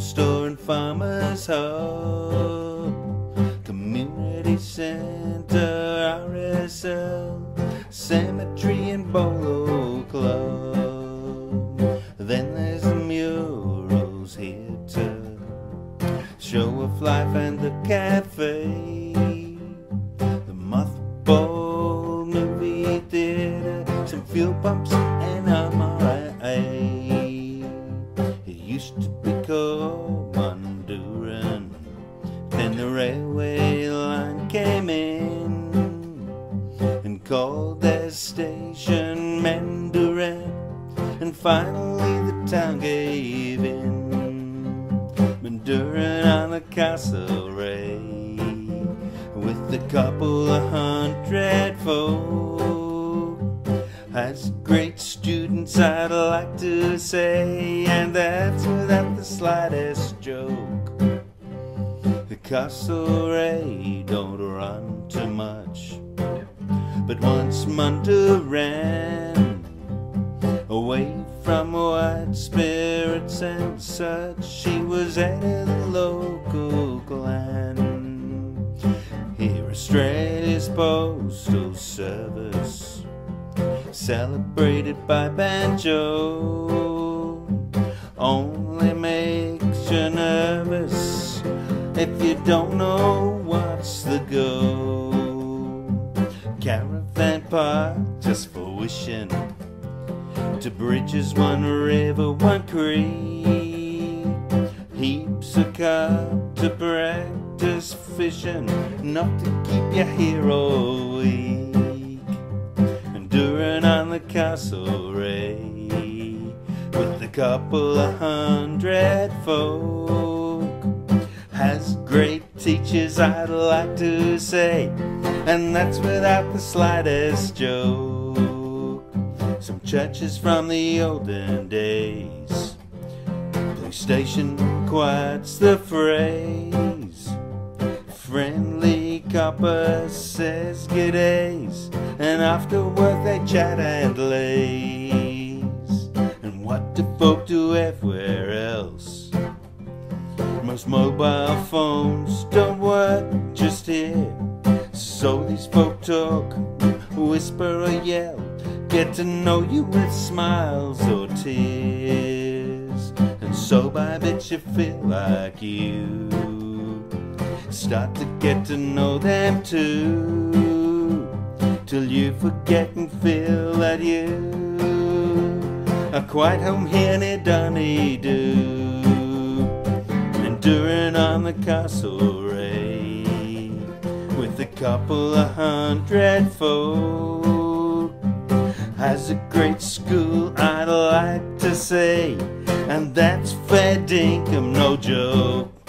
store and farmer's hub, community center, RSL, cemetery and bolo club. Then there's the murals here too, show of life and the cafe, the mothball movie theater, some fuel pumps and MRA. It used to be called Munduran, then the railway line came in and called their station Manduran, and finally the town gave in. Manduran on the Castlereagh, with a couple of hundred folk, has great students, I'd like to say, and that's without the slightest joke. The Castlereagh don't run too much, but once Munduran, away from white spirits and such, she was out of the local clan. Here Australia's Postal Service, celebrated by banjo, only makes you nervous if you don't know what's the go. Caravan park just for wishing, to bridges, one river, one creek, heaps of carp to practice fishing, enough to keep you here all week. Manduran on the Castlereagh, with a couple of hundred folk, has great teachers, I'd like to say, and that's without the slightest joke. Some churches from the olden days, police station quotes the phrase, friendly copper says g'days, and after work they chat and laze. And what do folk do everywhere else? Most mobile phones don't work just here, so these folk talk, whisper or yell, get to know you with smiles or tears, and so by bits you feel like you start to get to know them too, till you forget and feel that you are quite home here near Dunedoo. Manduran on the Castlereagh, with a couple of hundred folk, has a great school, I'd like to say, and that's fair dinkum, no joke.